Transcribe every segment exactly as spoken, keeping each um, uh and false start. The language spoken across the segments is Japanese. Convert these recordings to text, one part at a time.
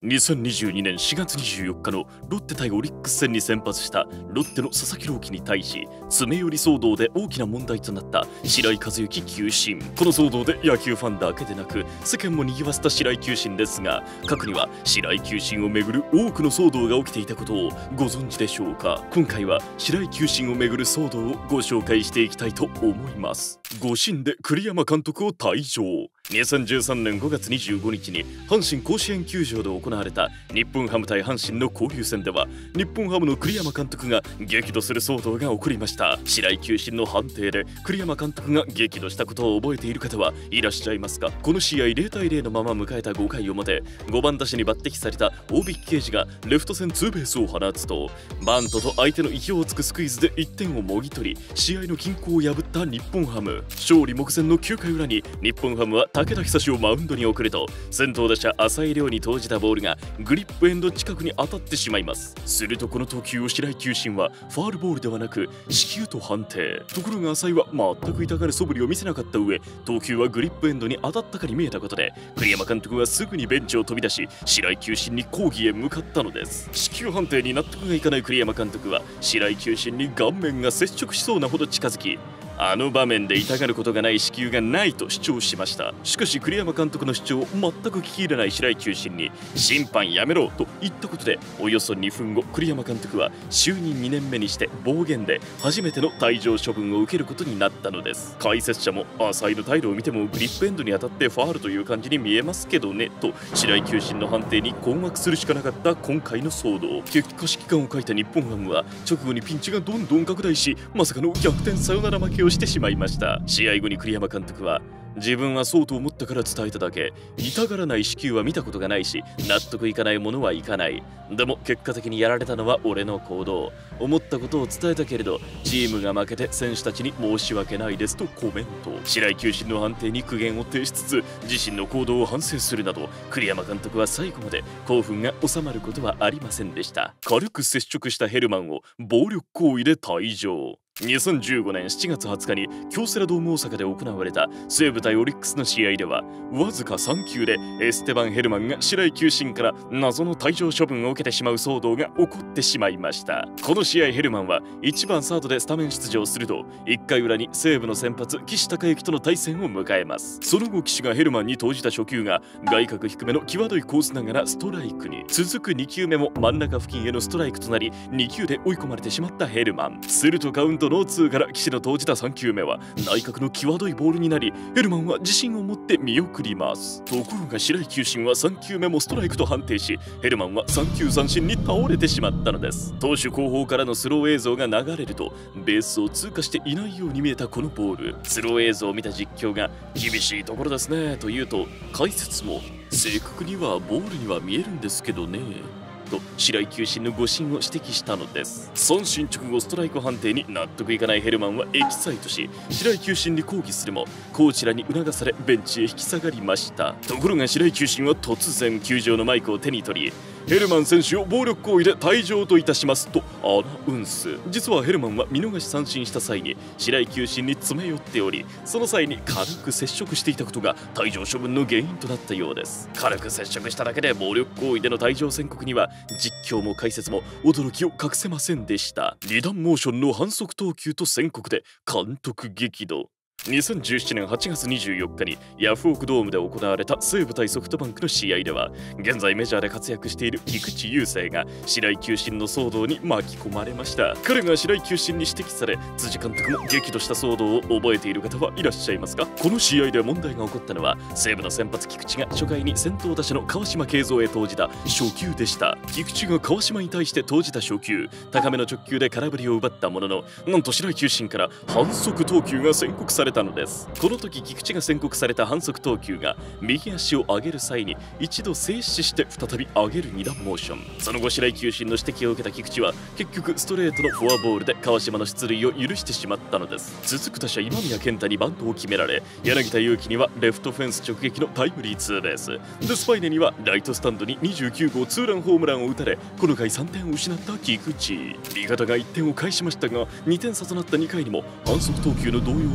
にせんにじゅうにねんしがつにじゅうよっかのロッテ対オリックス戦に先発したロッテの佐々木朗希に対し、詰め寄り騒動で大きな問題となった白井一幸球審。この騒動で野球ファンだけでなく世間も賑わせた白井球審ですが、過去には白井球審をめぐる多くの騒動が起きていたことをご存知でしょうか。今回は白井球審をめぐる騒動をご紹介していきたいと思います。誤審で栗山監督を退場。にせんじゅうさんねんごがつにじゅうごにちに阪神甲子園球場で行われた日本ハム対阪神の交流戦では、日本ハムの栗山監督が激怒する騒動が起こりました。白井球審の判定で栗山監督が激怒したことを覚えている方はいらっしゃいますか。この試合ゼロたいゼロのまま迎えたごかい表、ごばん打者に抜擢された大引啓二がレフト線ツーベースを放つと、バントと相手の意表をつくスクイズでいってんをもぎ取り、試合の均衡を破った日本ハム。勝利目前のきゅうかい裏に日本ハムは武田久志をマウンドに送ると、先頭打者浅井亮に投じたボールがグリップエンド近くに当たってしまいます。するとこの投球を白井球審はファールボールではなく四球と判定。ところが浅井は全く痛がる素振りを見せなかった上、投球はグリップエンドに当たったかに見えたことで、栗山監督はすぐにベンチを飛び出し白井球審に抗議へ向かったのです。四球判定に納得がいかない栗山監督は白井球審に顔面が接触しそうなほど近づき、あの場面で痛がることがない四球がないと主張しました。しかし栗山監督の主張を全く聞き入れない白井球審に審判やめろと言ったことで、およそにふんご栗山監督は就任にねんめにして暴言で初めての退場処分を受けることになったのです。解説者も浅井の態度を見てもグリップエンドに当たってファールという感じに見えますけどねと白井球審の判定に困惑するしかなかった今回の騒動。結果指揮官を書いた日本ハムは直後にピンチがどんどん拡大し、まさかの逆転サヨナラ負けをしてしまいました。試合後に栗山監督は、自分はそうと思ったから伝えただけ、痛がらない四球は見たことがないし納得いかないものはいかない、でも結果的にやられたのは俺の行動、思ったことを伝えたけれどチームが負けて選手たちに申し訳ないですとコメント。白井球審の判定に苦言を呈しつつ自身の行動を反省するなど、栗山監督は最後まで興奮が収まることはありませんでした。軽く接触したヘルマンを暴力行為で退場。にせんじゅうごねんしちがつはつかに京セラドーム大阪で行われた西武対オリックスの試合では、わずかさんきゅうでエステバン・ヘルマンが白井球審から謎の退場処分を受けてしまう騒動が起こってしまいました。この試合ヘルマンはいちばんサードでスタメン出場すると、いっかい裏に西武の先発岸孝之との対戦を迎えます。その後岸がヘルマンに投じた初球が外角低めの際どいコースながらストライクに、続くにきゅうめも真ん中付近へのストライクとなりにきゅうで追い込まれてしまったヘルマン。するとカウントノーツーから岸の投じたさんきゅうめは内角の際どいボールになり、ヘルマンは自信を持って見送ります。ところが白井球審はさんきゅうめもストライクと判定し、ヘルマンはさんきゅうさんしんに倒れてしまったのです。投手後方からのスロー映像が流れると、ベースを通過していないように見えたこのボール。スロー映像を見た実況が厳しいところですねと言うと、解説も正確にはボールには見えるんですけどねと白井球審の誤審を指摘したのです。三振直後ストライク判定に納得いかないヘルマンはエキサイトし、白井球審に抗議するもコーチらに促されベンチへ引き下がりました。ところが白井球審は突然球場のマイクを手に取り、ヘルマン選手を暴力行為で退場といたしますとアナウンス。実はヘルマンは見逃し三振した際に白井球審に詰め寄っており、その際に軽く接触していたことが退場処分の原因となったようです。軽く接触しただけで暴力行為での退場宣告には実況も解説も驚きを隠せませんでした。二段モーションの反則投球と宣告で監督激怒。にせんじゅうななねんはちがつにじゅうよっかにヤフオクドームで行われた西武対ソフトバンクの試合では、現在メジャーで活躍している菊池雄星が白井球審の騒動に巻き込まれました。彼が白井球審に指摘され辻監督も激怒した騒動を覚えている方はいらっしゃいますか。この試合で問題が起こったのは、西武の先発菊池が初回に先頭打者の川島慶三へ投じた初球でした。菊池が川島に対して投じた初球、高めの直球で空振りを奪ったものの、なんと白井球審から反則投球が宣告されたのです。この時菊池が宣告された反則投球が右足を上げる際に一度静止して再び上げる二段モーション。その後白井球審の指摘を受けた菊池は結局ストレートのフォアボールで川島の出塁を許してしまったのです。続く打者今宮健太にバントを決められ、柳田悠岐にはレフトフェンス直撃のタイムリーツーベースで、スパイネにはライトスタンドににじゅうきゅうごうツーランホームランを打たれ、この回さんてんを失った菊池。味方がいってんを返しましたが、にてん差となったにかいにも反則投球の動揺が隠せない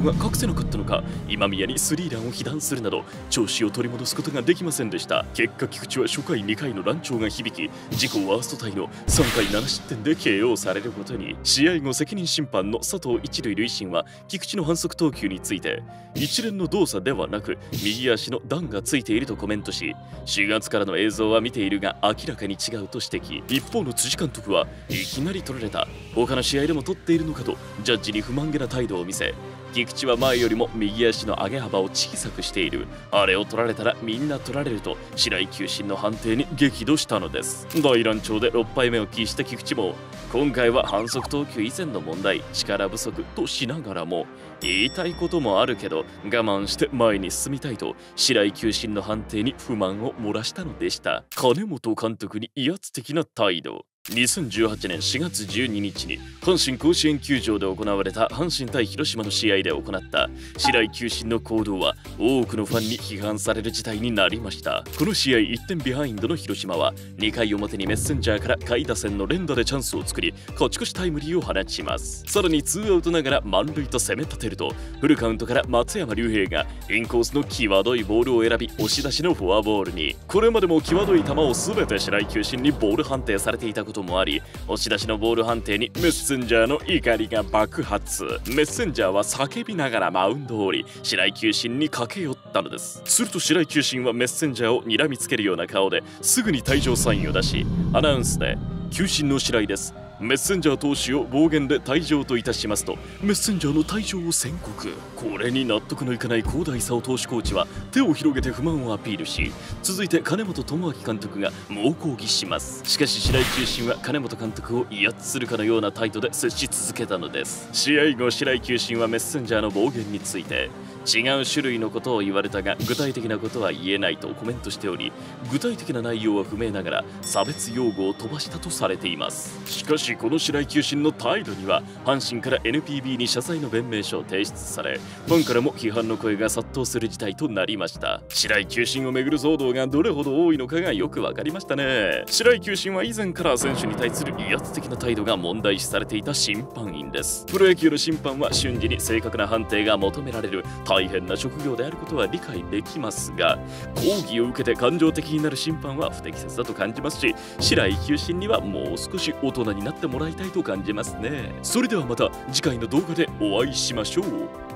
なかったのか今宮にスリーランを被弾するなど調子を取り戻すことができませんでした。結果菊池は初回にかいの乱調が響き自己ワーストタイのさんかいななしってんで ケーオー されることに。試合後責任審判の佐藤一塁塁審は菊池の反則投球について一連の動作ではなく右足の段がついているとコメントし、しがつからの映像は見ているが明らかに違うと指摘。一方の辻監督はいきなり取られた、他の試合でも取っているのかとジャッジに不満げな態度を見せ、菊池は前よりも右足の上げ幅を小さくしている、あれを取られたらみんな取られると白井球審の判定に激怒したのです。大乱調でろっぱいめを喫した菊池も今回は反則投球以前の問題、力不足としながらも言いたいこともあるけど我慢して前に進みたいと白井球審の判定に不満を漏らしたのでした。金本監督に威圧的な態度。にせんじゅうはちねんしがつじゅうににちに阪神甲子園球場で行われた阪神対広島の試合で行った白井球審の行動は多くのファンに批判される事態になりました。この試合いってんビハインドの広島はにかい表にメッセンジャーから下位打線の連打でチャンスを作り勝ち越しタイムリーを放ちます。さらにツーアウトながら満塁と攻め立てるとフルカウントから松山竜平がインコースの際どいボールを選び押し出しのフォアボールに。これまでも際どい球を全て白井球審にボール判定されていたこともあり、押し出しのボール判定にメッセンジャーの怒りが爆発。メッセンジャーは叫びながらマウンドを降り白井球審に駆け寄ったのです。すると白井球審はメッセンジャーを睨みつけるような顔ですぐに退場サインを出しアナウンスで球審の白井です、メッセンジャー投手を暴言で退場といたしますとメッセンジャーの退場を宣告。これに納得のいかない高大勲投手コーチは手を広げて不満をアピールし、続いて金本智明監督が猛抗議します。しかし白井球審は金本監督を威圧するかのような態度で接し続けたのです。試合後白井球審はメッセンジャーの暴言について違う種類のことを言われたが具体的なことは言えないとコメントしており、具体的な内容は不明ながら差別用語を飛ばしたとされています。しかしこの白井球審の態度には阪神から エヌピービー に謝罪の弁明書を提出されファンからも批判の声が殺到する事態となりました。白井球審をめぐる騒動がどれほど多いのかがよくわかりましたね。白井球審は以前から選手に対する威圧的な態度が問題視されていた審判員です。プロ野球の審判は瞬時に正確な判定が求められる大変な職業であることは理解できますが、抗議を受けて感情的になる審判は不適切だと感じますし、白井球審にはもう少し大人になってもらいたいと感じますね。それではまた次回の動画でお会いしましょう。